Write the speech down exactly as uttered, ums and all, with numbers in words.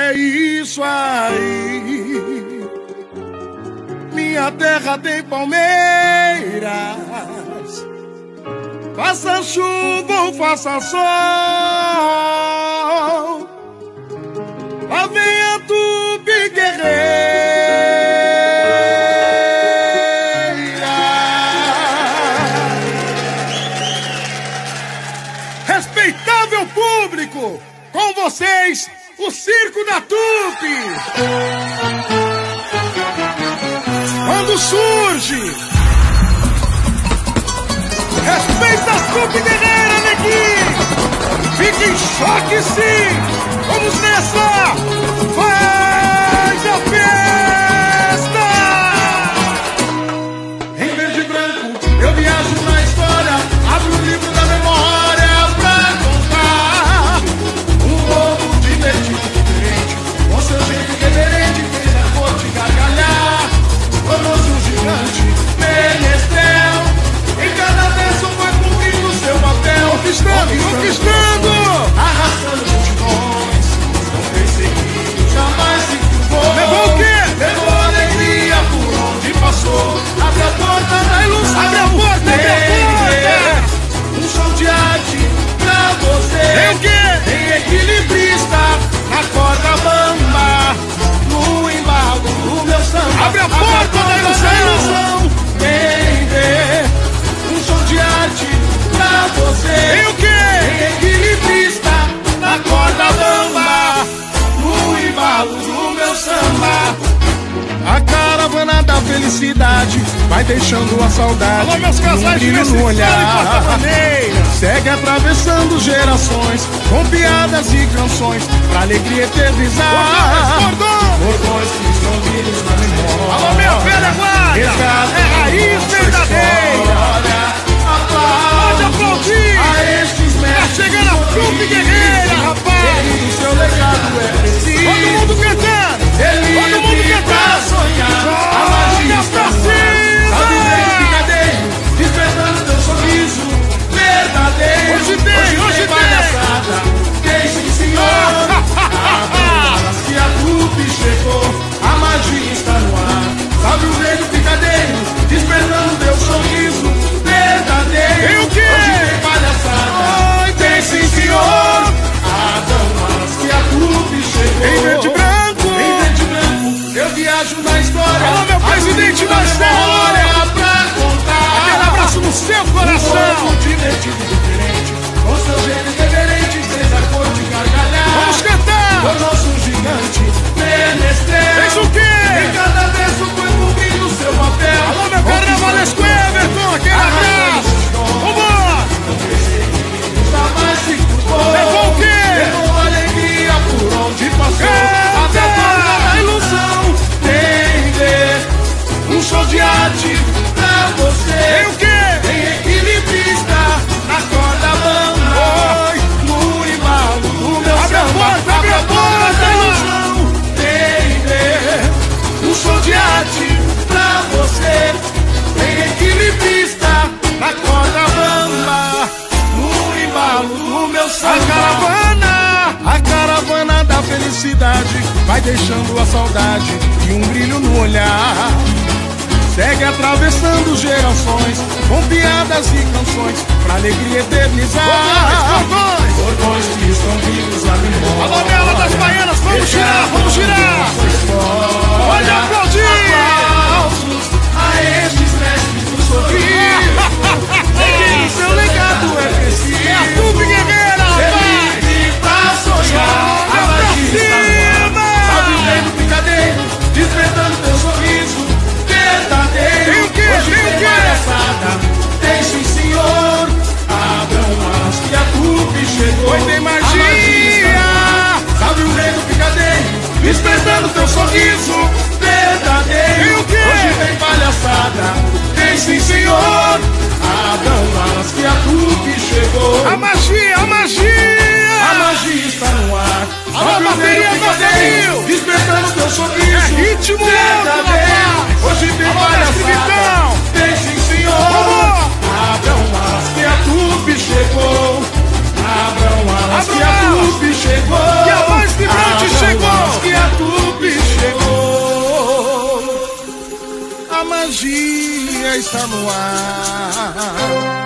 é isso aí. Minha terra tem palmeiras, faça chuva ou faça sol, lá vem a Tupi guerreira. Respeitável público, com vocês, o Circo da Tupi. Quando surge, respeita a Tupi guerreira, neguinho. Fica em choque, sim. Vamos nessa. Faz a festa. Em verde e branco, eu viajo na história. Abro o livro da memória pra contar um povo divertido, diferente, com seu jeito reverente, fez a corte gargalhar. Tornou-se um gigante, menestrel. Em cada verso foi cumprindo seu papel. Conquistando, conquistando, arrastando multidões. Não fez seguido, jamais se curvou. Levou o quê? Levou alegria por onde passou. Abre a porta da ilusão. Abre a porta, abre a porta. Um show de arte pra você. Tem o quê? Tem equilibrista na corda bamba, no embalo do meu samba. Abre a porta da ilusão. Vem ver um show de arte pra você. Tem o quê? Tem equilibrista na corda bamba, no embalo do meu samba. A caravana da felicidade vai deixando a saudade. Alô, meus casais de no olhar. Segue atravessando gerações, com piadas e canções, pra alegria eternizar. Cordões que estão vivos na memória. Alô, minha velha guarda, é raiz verdadeira. Pode aplaudir. A estes mestres, tá chegando a Tupi guerreira, rapaz. O seu legado é preciso. Todo mundo cantando, todo mundo cantando. A magia pra cima. Sabe o rei picadeiro, despertando teu sorriso verdadeiro. Hoje tem, hoje, hoje tem palhaçada. Tem sim, senhor. Abra que a Tupi chegou, a magia está no ar. Sabe o rei do picadeiro, despertando teu sorriso verdadeiro. Tem o quê? Hoje tem palhaçada. Oi, tem sim, senhor. Abram que a Tupi chegou. Em verde e branco, em verde e branco, eu viajo na história. Alô, meu presidente Marcelo, pra contar. Aquele abraço no seu coração. Um povo divertido, diferente, com seu jeito reverente, fez a cor de gargalhar. Vamos cantar. Tornou-se um gigante, menestrel. Fez o quê? Em cada verso foi cumprindo seu papel. Alô, meu carnavalesco Everton, aquele abraço. Vambora. Jamais se curvou. Levou o quê? Levou alegria por onde passou. Até a porta da ilusão. Tem ver um show de arte pra você. Tem o quê? Tem equilibrista na corda bamba. Oi. No embalo do meu abre samba. A porta, abre a porta da ilusão. Tem ver um show de arte pra você. Tem equilibrista na corda bamba, no embalo do meu samba. A caravana, a caravana da felicidade vai deixando a saudade e um brilho no olhar. Segue atravessando gerações, com piadas e canções, pra alegria eternizar. Cordões, cordões que estão vivos na memória. Alô, Bela das Baianas, vamos girar, vamos girar. Pode aplaudir. Aplausos a estes mestres do sorriso. Seguindo seu legado é preciso. É a Tupi guerreira, rapaz. Pra sonhar, a magia está no ar. Salve o rei do picadeiro, despertando teu sorriso verdadeiro. Tem o quê? Hoje tem o quê? Palhaçada. Tem sim, senhor. Abram as que a Tupi chegou. Hoje tem magia. Salve o rei do picadeiro, despertando teu sorriso verdadeiro. Tem o quê? Hoje tem palhaçada. Tem sim, senhor. Abram as que a Tupi chegou. A magia, a magia. A magia está no ar. Alô, bateria, bateria. Despertando teu sorriso. É ritmo verdadeiro. Hoje tem palhaçada. Tem sim, senhor. Abram as que a Tupi chegou. Abram alas que a Tupi chegou. Que a mais vibrante chegou. poesia está no ar.